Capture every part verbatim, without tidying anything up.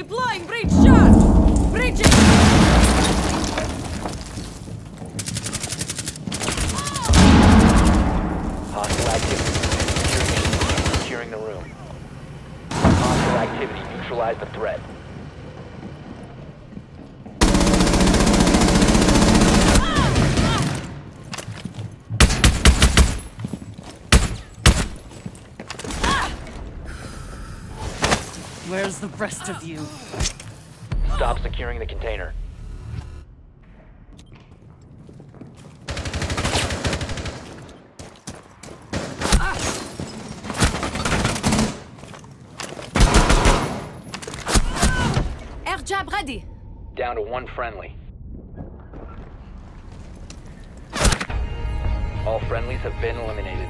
Deploying breach charge! Breaching! Hostile activity. Securing the room. Hostile activity. Neutralize the threat. Where's the rest of you? Stop securing the container. Air jab ready. Down to one friendly. All friendlies have been eliminated.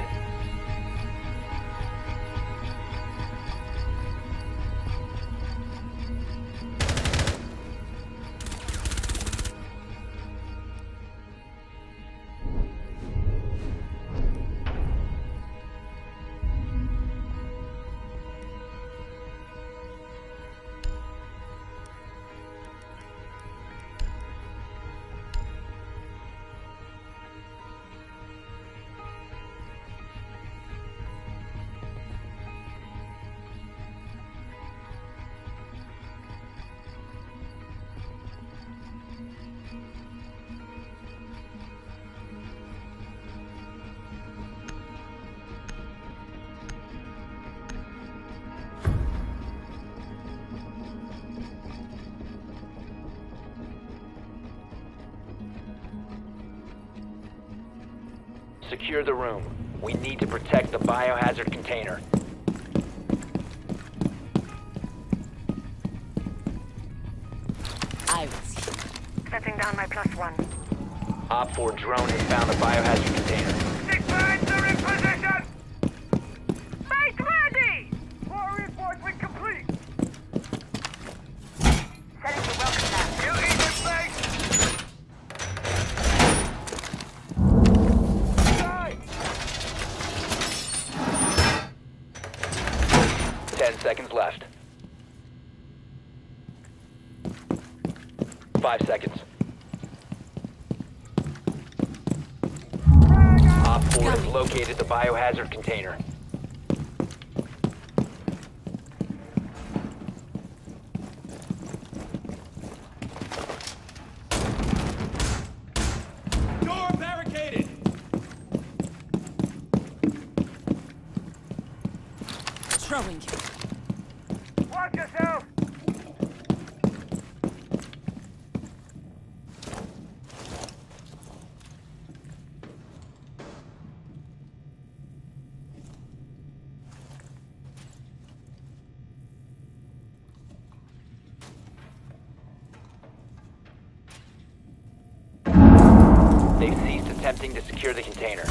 Secure the room. We need to protect the biohazard container. I will see. Setting down my plus one. Op four drone has found the biohazard container. Six lines are in position! Base ready! Core reinforcement complete! Setting the welcome map. You eat in place! Ten seconds left. Five seconds. Op four has located the biohazard container. Door barricaded! Throwing you. Watch yourself! They've ceased attempting to secure the container.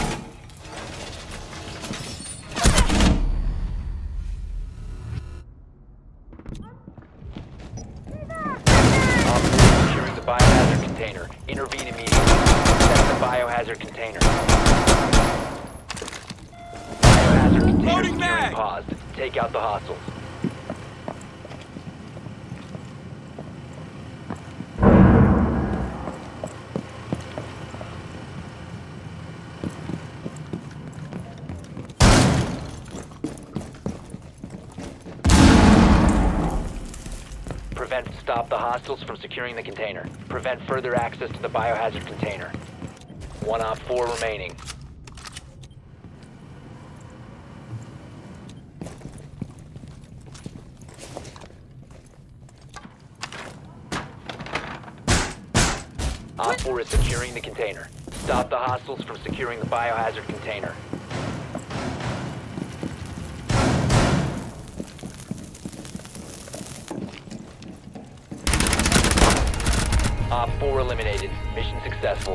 Op four securing the biohazard container. Intervene immediately. Protect the biohazard container. Biohazard container Loading securing mag! paused. Take out the hostiles. Prevent stop the hostiles from securing the container. Prevent further access to the biohazard container. One op four remaining. Op four is securing the container. Stop the hostiles from securing the biohazard container. Op four eliminated. Mission successful.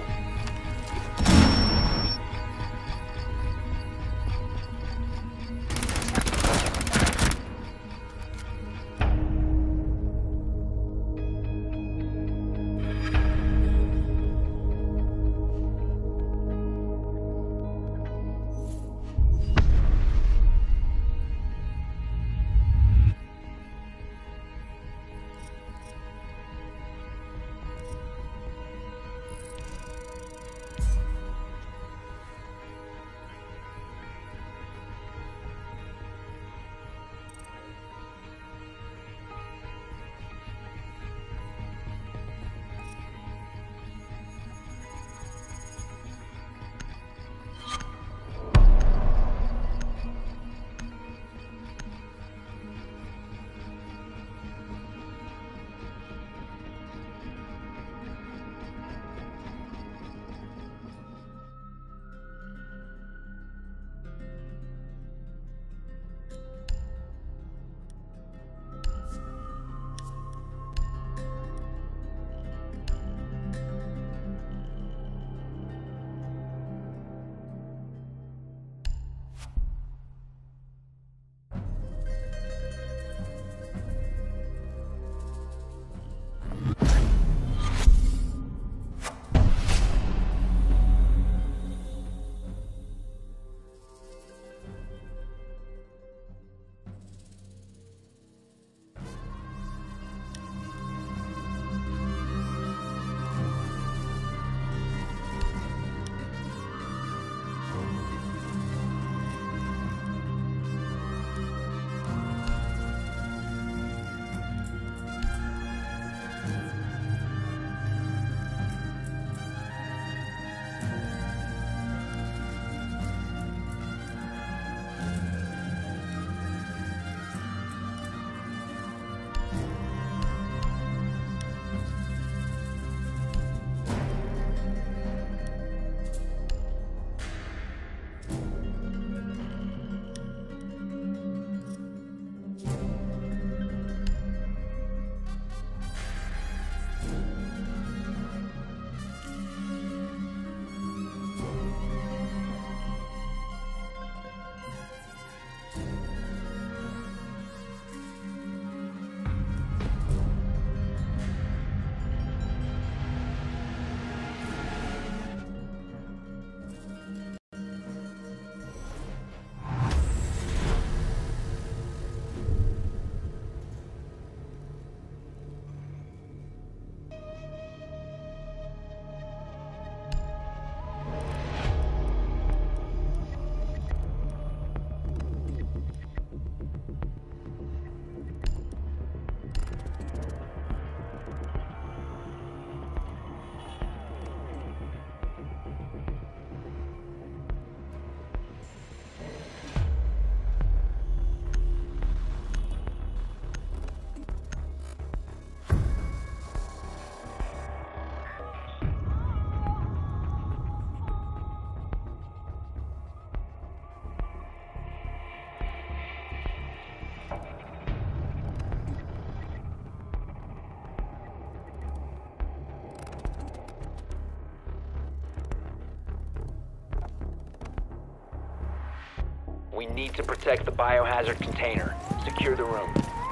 We need to protect the biohazard container. Secure the room.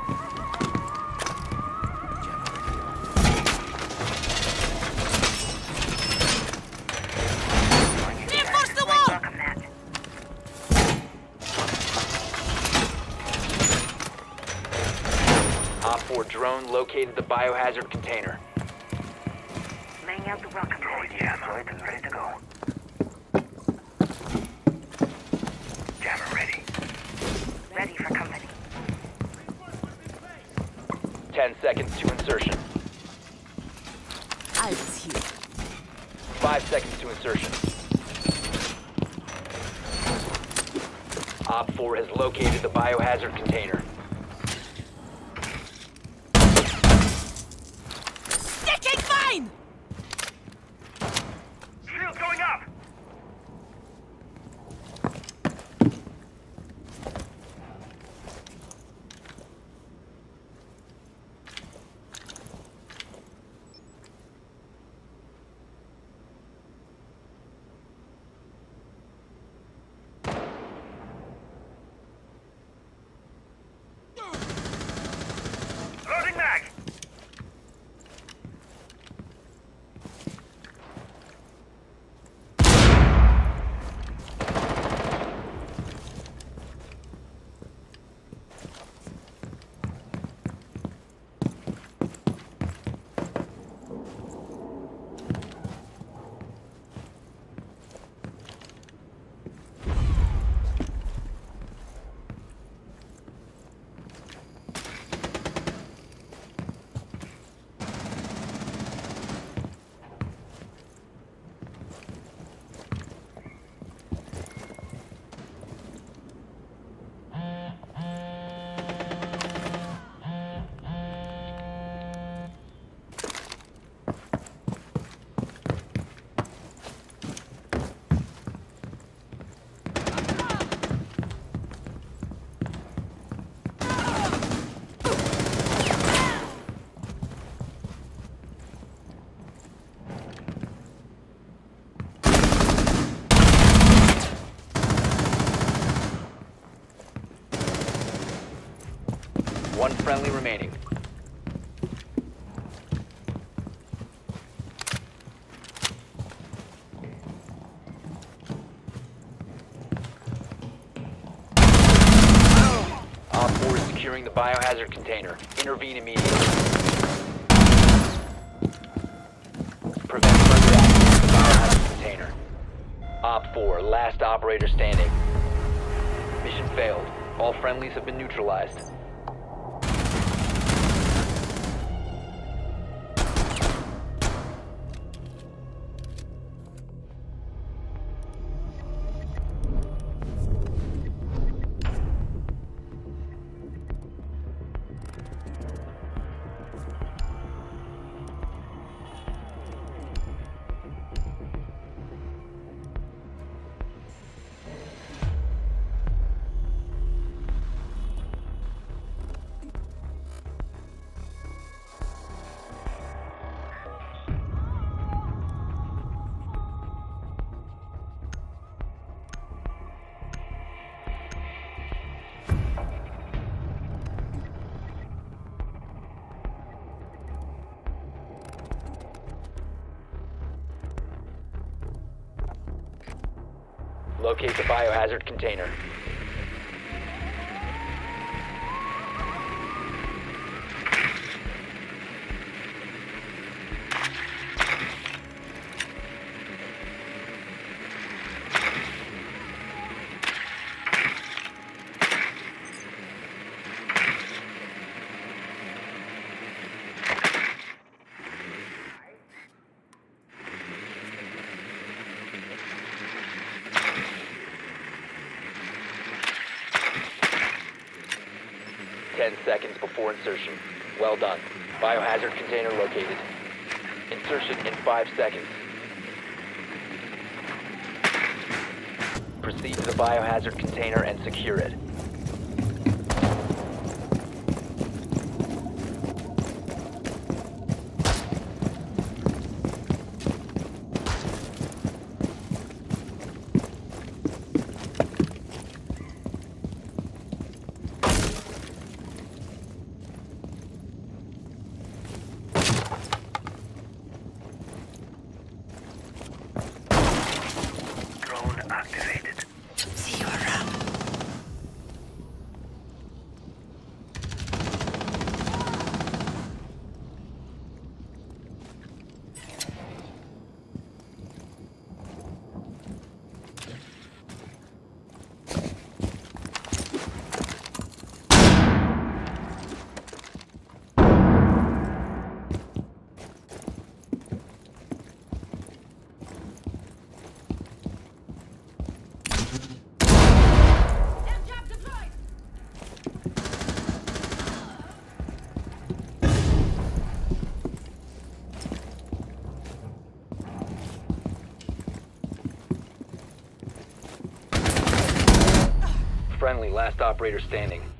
Reinforce the wall! Welcome that. Op four drone located the biohazard container. Laying out the welcome mat. Yeah, deployed and ready to go. Jammer ready. Ready for company. Ten seconds to insertion. I was here. Five seconds to insertion. Op four has located the biohazard container. Sticking mine! Shield going up! Loading mag! One friendly remaining. Op four is securing the biohazard container. Intervene immediately. Prevent further access to the biohazard container. Op four, last operator standing. Mission failed. All friendlies have been neutralized. Locate the biohazard container. Ten seconds before insertion. Well done. Biohazard container located. Insertion in five seconds. Proceed to the biohazard container and secure it. Friendly, last operator standing.